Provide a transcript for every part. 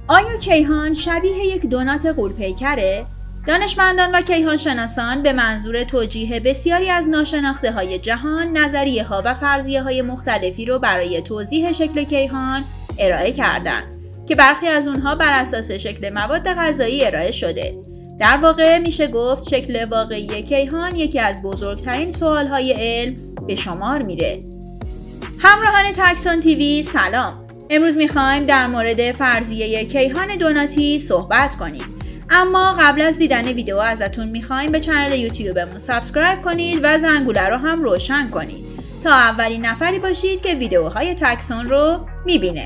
آیا کیهان شبیه یک دونات غول‌پیکره؟ دانشمندان و کیهان شناسان به منظور توجیه بسیاری از ناشناخته‌های جهان، نظریه‌ها و فرضیه‌های مختلفی رو برای توضیح شکل کیهان ارائه کردند که برخی از اونها بر اساس شکل مواد غذایی ارائه شده. در واقع میشه گفت شکل واقعی کیهان یکی از بزرگترین سوالهای علم به شمار میره. همراهان تکسون تیوی سلام. امروز میخوایم در مورد فرضیه کیهان دوناتی صحبت کنیم. اما قبل از دیدن ویدیو ازتون میخوایم به کانال یوتیوبمون سابسکرایب کنید و زنگوله رو هم روشن کنید تا اولین نفری باشید که ویدیوهای تکسون رو میبینه.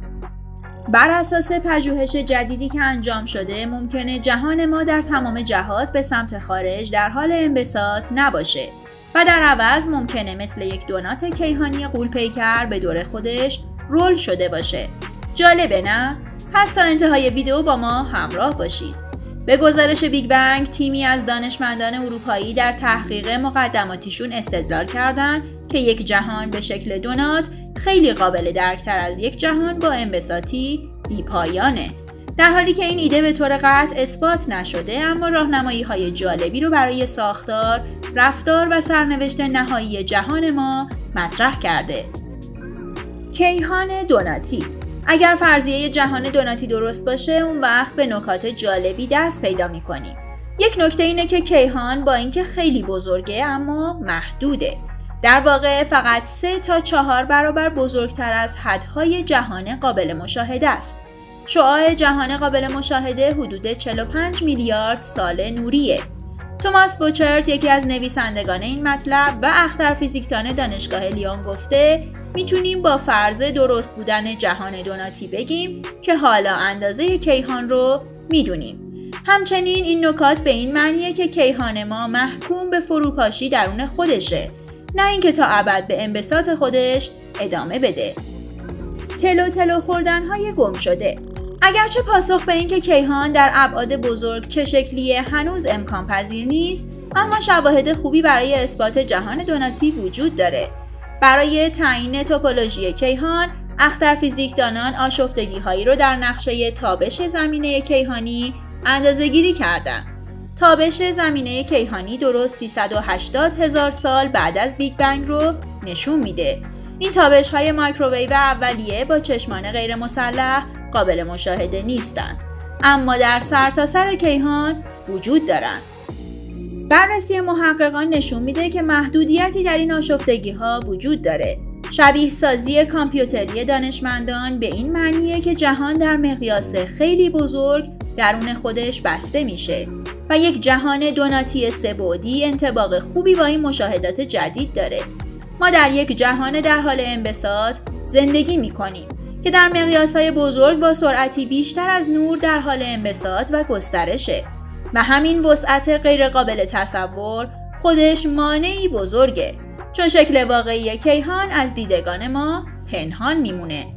بر اساس پژوهش جدیدی که انجام شده ممکنه جهان ما در تمام جهات به سمت خارج در حال انبساط نباشه و در عوض ممکنه مثل یک دونات کیهانی غول‌پیکر به دور خودش رول شده باشه. جالبه نه؟ پس تا انتهای ویدیو با ما همراه باشید. به گزارش بیگ بنگ، تیمی از دانشمندان اروپایی در تحقیق مقدماتیشون استدلال کردند که یک جهان به شکل دونات خیلی قابل درکتر از یک جهان با انبساطی بی‌پایانه. در حالی که این ایده به طور قطع اثبات نشده، اما راهنمایی‌های جالبی رو برای ساختار، رفتار و سرنوشت نهایی جهان ما مطرح کرده. کیهان دوناتی. اگر فرضیه جهان دوناتی درست باشه، اون وقت به نکات جالبی دست پیدا می‌کنیم. یک نکته اینه که کیهان با اینکه خیلی بزرگه اما محدوده. در واقع فقط 3 تا 4 برابر بزرگتر از حدهای جهان قابل مشاهده است. شعاع جهان قابل مشاهده حدود 45 میلیارد سال نوریه. توماس بوچرت، یکی از نویسندگان این مطلب و اختر فیزیکدان دانشگاه لیون، گفته میتونیم با فرض درست بودن جهان دوناتی بگیم که حالا اندازه کیهان رو میدونیم. همچنین این نکات به این معنیه که کیهان ما محکوم به فروپاشی درون خودشه، نه اینکه تا ابد به انبساط خودش ادامه بده. تلو خوردن‌های گم شده. اگرچه پاسخ به این که کیهان در ابعاد بزرگ چه شکلیه هنوز امکان پذیر نیست، اما شواهد خوبی برای اثبات جهان دوناتی وجود داره. برای تعیین توپولوژی کیهان، اختر فیزیکدانان آشفتگی‌هایی رو در نقشه تابش زمینه کیهانی اندازه‌گیری کردند. تابش زمینه کیهانی درست 380,000 سال بعد از بیگ بنگ رو نشون میده. این تابش‌های مایکروویو اولیه با چشمان غیر مسلح قابل مشاهده نیستند، اما در سرتاسر کیهان وجود دارند. بررسی محققان نشون میده که محدودیتی در این آشفتگی‌ها وجود داره. شبیه سازی کامپیوتری دانشمندان به این معنیه که جهان در مقیاس خیلی بزرگ درون خودش بسته میشه و یک جهان دوناتی 3 بعدی انطباق خوبی با این مشاهدات جدید داره. ما در یک جهان در حال انبساط زندگی میکنیم که در مقیاس‌های بزرگ با سرعتی بیشتر از نور در حال انبساط و گسترشه و همین وسعت غیرقابل تصور خودش مانعی بزرگه، چون شکل واقعی کیهان از دیدگان ما پنهان میمونه.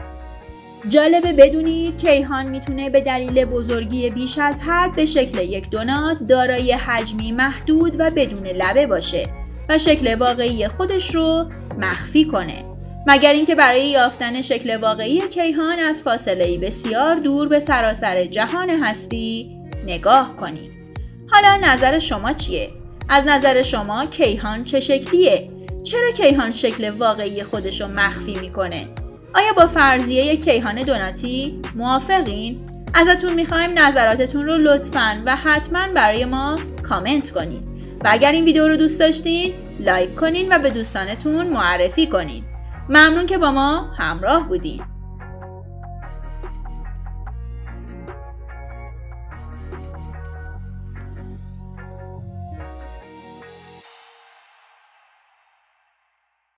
جالبه بدونید کیهان میتونه به دلیل بزرگی بیش از حد به شکل یک دونات دارای حجمی محدود و بدون لبه باشه و شکل واقعی خودش رو مخفی کنه، مگر اینکه برای یافتن شکل واقعی کیهان از فاصله‌ای بسیار دور به سراسر جهان هستی نگاه کنیم. حالا نظر شما چیه؟ از نظر شما کیهان چه شکلیه؟ چرا کیهان شکل واقعی خودش رو مخفی میکنه؟ آیا با فرضیه کیهان دوناتی موافقین؟ ازتون میخوایم نظراتتون رو لطفاً و حتماً برای ما کامنت کنید و اگر این ویدیو رو دوست داشتین لایک کنین و به دوستانتون معرفی کنین. ممنون که با ما همراه بودین.